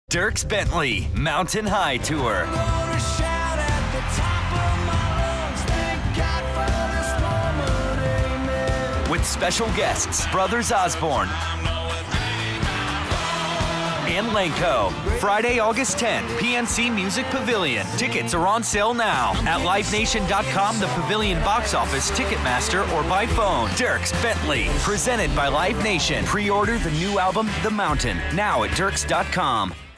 Dierks Bentley, Mountain High Tour. With special guests, Brothers Osborne and Lanco. Friday, August 10th, PNC Music Pavilion. Tickets are on sale now at livenation.com, the Pavilion box office, Ticketmaster, or by phone. Dierks Bentley, presented by Live Nation. Pre-order the new album, The Mountain, now at Dierks.com.